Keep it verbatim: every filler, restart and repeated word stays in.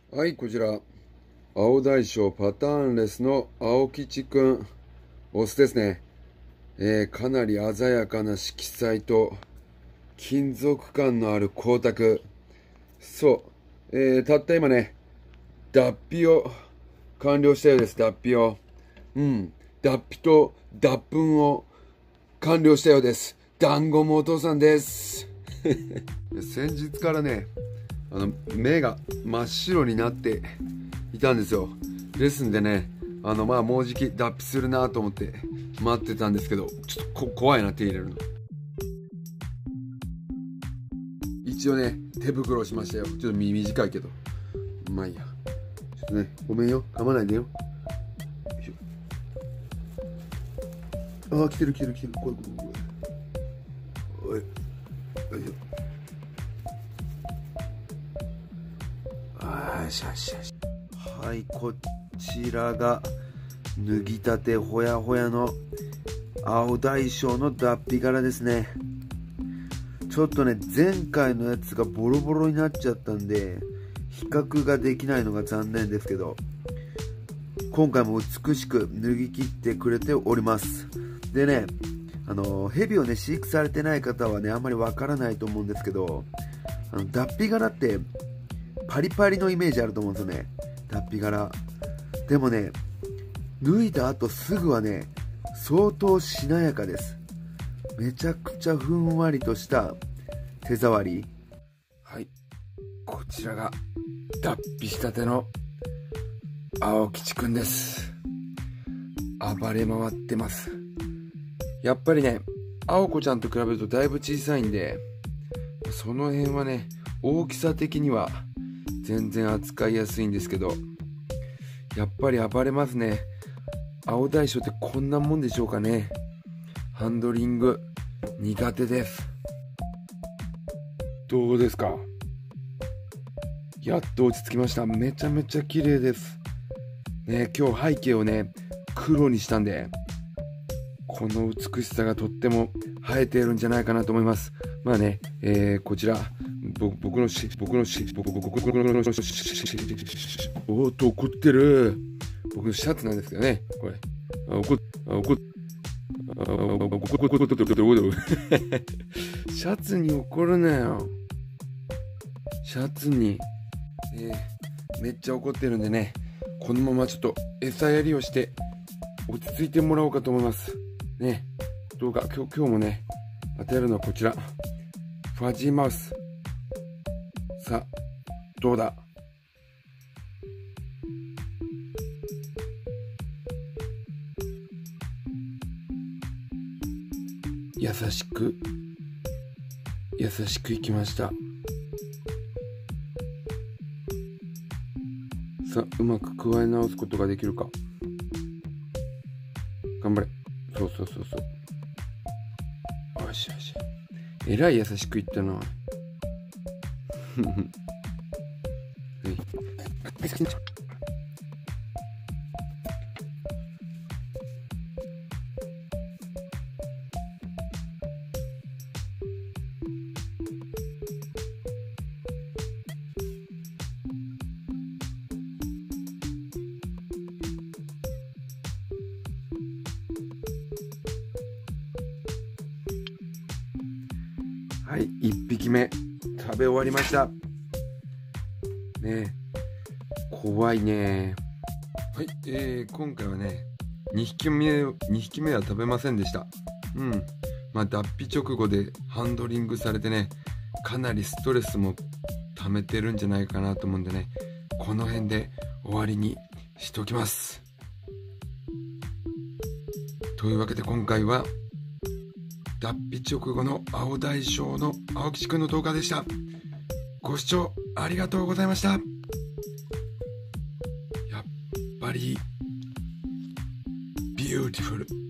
はい、こちら、青大将パターンレスの青吉くん、オスですね。えー、かなり鮮やかな色彩と、金属感のある光沢。そう、えー、たった今ね、脱皮を完了したようです、脱皮を。うん、脱皮と脱粉を完了したようです。団子もお父さんです。先日からね、あの目が真っ白になっていたんですよ。ですんでね、あのまあもうじき脱皮するなと思って待ってたんですけど、ちょっとこ怖いな、手入れるの。一応ね、手袋をしましたよ。ちょっと短いけど、まあいいや。ちょっとね、ごめんよ、噛まないでよ。よいしょ。ああ、来てる来てる来てる、怖い怖い怖い。おい、よいしょ。あーしゃしゃし。はい、こちらが脱ぎたてほやほやの青大将の脱皮柄ですね。ちょっとね、前回のやつがボロボロになっちゃったんで比較ができないのが残念ですけど、今回も美しく脱ぎ切ってくれております。でね、あのヘビをね飼育されてない方はねあんまりわからないと思うんですけど、あの脱皮柄ってパリパリのイメージあると思うんですよね、脱皮柄。でもね、脱いだ後すぐはね相当しなやかです。めちゃくちゃふんわりとした手触り。はい、こちらが脱皮したての青吉くんです。暴れ回ってます。やっぱりね、青子ちゃんと比べるとだいぶ小さいんで、その辺はね大きさ的には全然扱いやすいんですけど、やっぱり暴れますね。青大将ってこんなもんでしょうかね。ハンドリング苦手です。どうですか？やっと落ち着きました。めちゃめちゃ綺麗ですね。今日背景をね黒にしたんで、この美しさがとっても映えているんじゃないかなと思います。まあね、えー、こちらぼ僕のし僕のし僕僕僕のしおーっと怒ってる僕のシャツなんですけどね、これ。あ、怒っあ怒っあ怒っ怒っシャツに怒るなよ。シャツに、えー、めっちゃ怒ってるんでね、このままちょっと餌やりをして落ち着いてもらおうかと思いますね。動画今日今日もね与えるのはこちら、ファジーマウス。さあどうだ。優しく優しくいきました。さあうまく加え直すことができるか。頑張れ。そうそうそうそう。よしよし、えらい優しくいったな。はい、いっぴきめ食べ終わりましたね。え怖いね。はい、えー、今回はねにひきめにひきめは食べませんでした。うん、まあ脱皮直後でハンドリングされてね、かなりストレスも溜めてるんじゃないかなと思うんでね、この辺で終わりにしておきます。というわけで今回は脱皮直後の青大将の青吉くんの動画でした。ご視聴ありがとうございました。やっぱりビューティフル。